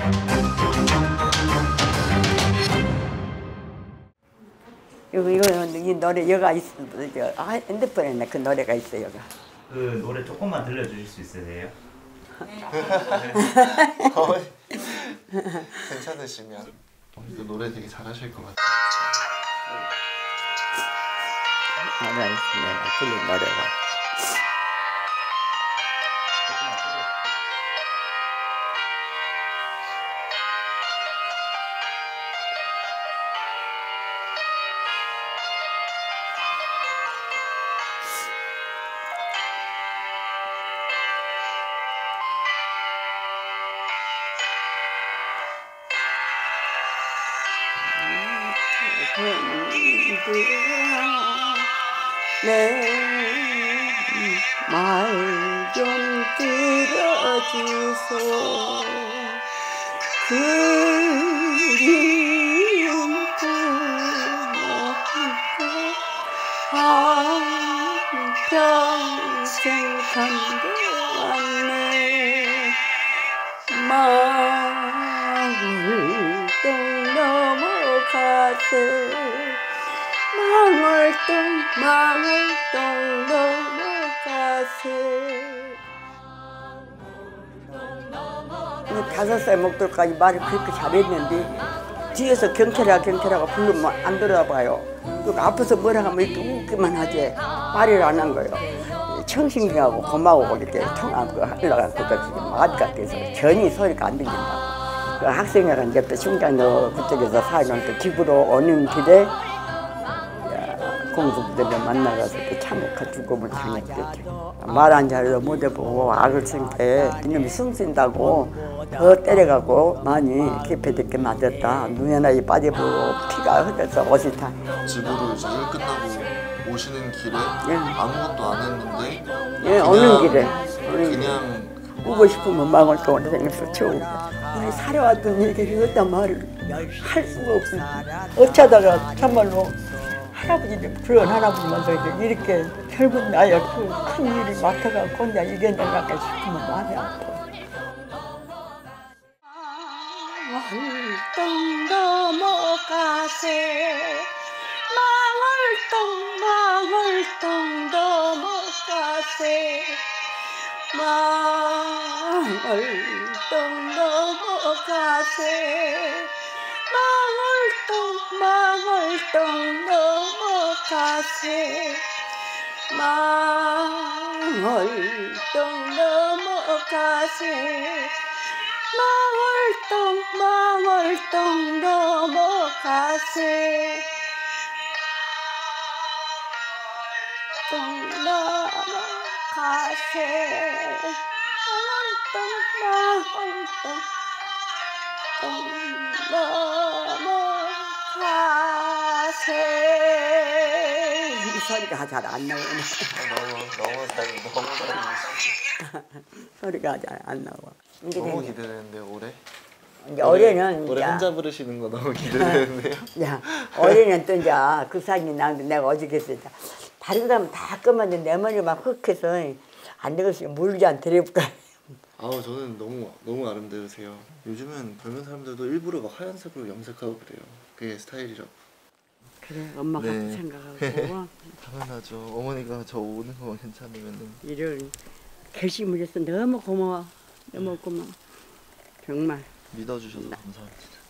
이 노래 여가 있어. 핸드폰에 그 노래가 있어 여가. 그 노래 조금만 들려주실 수 있으세요? 괜찮으시면 그 노래 되게 잘하실 것 같아요. 노래가 있어. 틀린 노래가. 내 말 좀 들어주소. 그리운 한평생 간대왔네. 마을동 넘어가세. 마을동 넘어가세. 5살 먹돌까지 말을 그렇게 잘했는데 뒤에서 경찰하고 부르면 안 들어봐요. 앞에서 뭐라 하면 이렇게 웃기만 하지 말을 안 한 거예요. 청신경하고 고마워 이렇게 통하고 하려고 말 같아서 전혀 소리가 안 들린다고. 그 학생회가 옆에 충장로 그쪽에서 사는 집으로 오는 길에 공수부대를 만나가서 참혹한 죽음을 당했겠죠. 말 안 잘도 못 해보고 악을 쓴게 이놈이 숨 쉰다고 더 때려가고 많이 개패듣게 맞았다. 눈에 나이 빠져보고 피가 흘러서 옷이 다. 집으로 이제 일 끝나고 오시는 길에 아무것도 안 했는데 오는 길에 그냥 오고 싶으면 망을 동안 생겨서 채우고 살아왔던 얘기를 어떤 말을 할 수가 없어요. 어쩌다가 참말로 할아버지들 그런 할아버지만서 이렇게 결국 나야 그 큰 일을 맡아가고 혼자 이겨내갈까 싶으면 마음이 아파. 마을동 넘어가세. 마을동 넘어가세. 마을동 넘어가세. 마을동 넘어가세. 마을동 넘어가세. 마을동 넘어가세. 넘어가세. 이 소리가 잘 안 나오네. 너무 잘 소리가 잘 안 나와. 너무 기대되는데 올해. 이제 올해는 노래 혼자 부르시는 거 너무 기대되는데요. 야, 올해는 또 이제 그 상이 나는데 내가 어저께 했다. 다른 사람 다 끝났는데 내 머리만 흑해서 안 되겠으면 물 좀 드려볼까. 아우 저는 너무 아름다우세요. 요즘은 젊은 사람들도 일부러 막 하얀색으로 염색하고 그래요. 그게 스타일이라고. 그래, 엄마가 네. 생각하고. 당연하죠. 어머니가 저 오는 거만 괜찮으면은. 이런 결심을 해서 너무 고마워. 너무 고마워. 정말. 믿어주셔서 감사합니다.